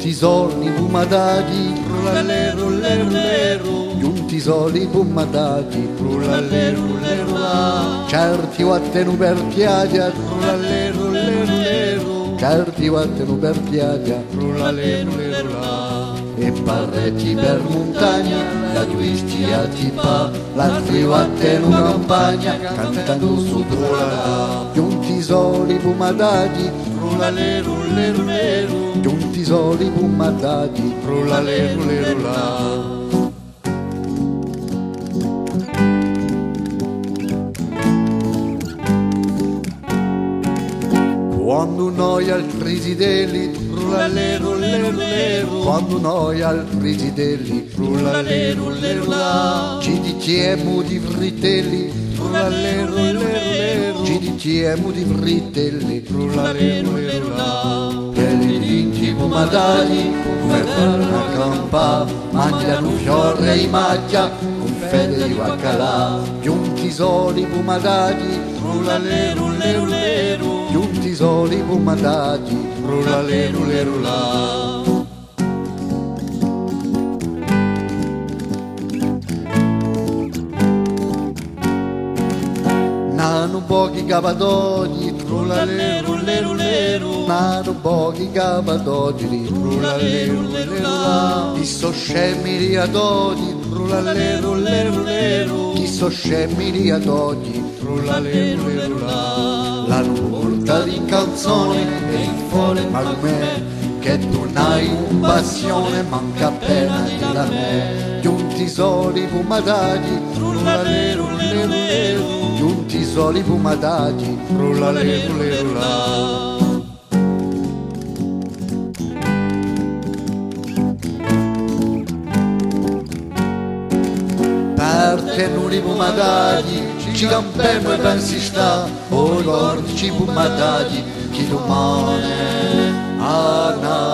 Giunti soli pumadati, Rullallero, lero, lero, giunti soli pumadati, rullallero, lero, la. certi vattenu per chiadia, Rullallero, lero, lero, certi vattenu per chiadia, rullallero, lero, la. e parretti per montagna, la giuisti a tipa, l'altri vattenu campagna, cantando su trulala. Giunti soli pumadati, Rullallero, lero, lero, giunti soli pumadati, rullallero, lero, la. quando noi altri sidelli, Rullallero, lero, lero, quando noi altri sidelli, rullallero, lero, la. ci diciamo di fritelli, Rullallero, lero, lero, ci diciamo di fritelli, rullallero, lero, la. per i vinti pumadati, come per una campa, mangiano fiore e macchia, con fede di baccalà, giunti soli pumadati, Rullallero, lero, lero, giunti soli pumadati, rullallero, lero, la. nano pochi capadogli, Rullallero, lero, lero, nano pochi capadogli, rullallero, lero, la. chi so scemmi di adogli, Rullallero, lero, lero, chi so scemmi di adogli, rullallero, lero, la. l'hanno portato in canzone e in fore ma com'è che tu n'hai un passione manca appena di da me, giunti soli pumadati, Rullallero, lero, lero, giunti soli pumadati, rullallero, lero, la. per nudi pumadati, ci campiamo e pensi sta, o ricordi ci pumadati, chi domani a